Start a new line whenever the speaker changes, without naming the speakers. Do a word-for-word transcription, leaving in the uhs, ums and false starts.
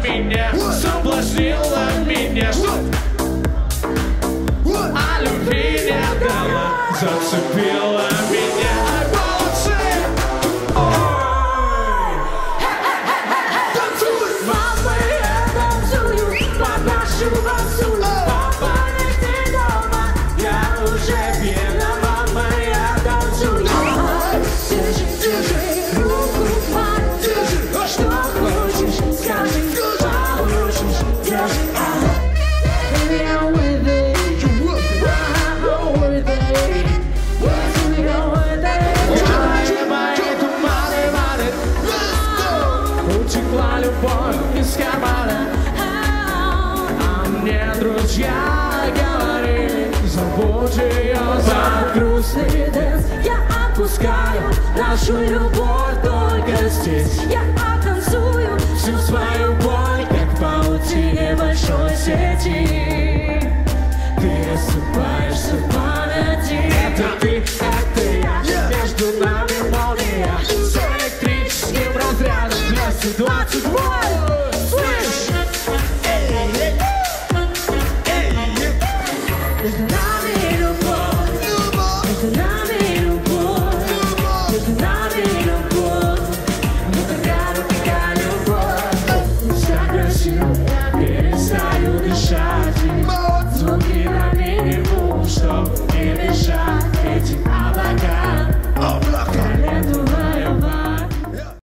меня, соблазнила меня, а любви не дала, зацепила меня. Ай, молодцы!
Мама, я танцую под нашу басу. Папа, ты дома, я уже пьяна. Мама, я танцую. Держи, держи руку, мать, держи. Что хочешь, скажи, получишь, держи. Baby, I'm with it. I'm with it. Baby, I'm with it.
Мои туманы, маны, утекла любовь из кармана, а мне друзья говорили, забудь ее.
Под грустный дэнс я отпускаю нашу любовь только здесь. Я оттанцую всю свою боль, как в паутине большой сети. Ты рассыпаешься в памяти.
Это ты, это я, между нами молния, с электрическим разрядом двести двадцать восемь.